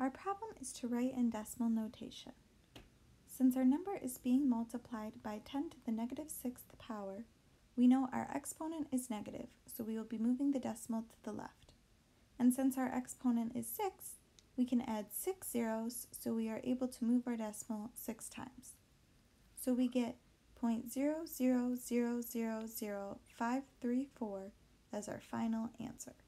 Our problem is to write in decimal notation. Since our number is being multiplied by 10 to the negative 6th power, we know our exponent is negative, so we will be moving the decimal to the left. And since our exponent is 6, we can add 6 zeros, so we are able to move our decimal 6 times. So we get 0.0000534 as our final answer.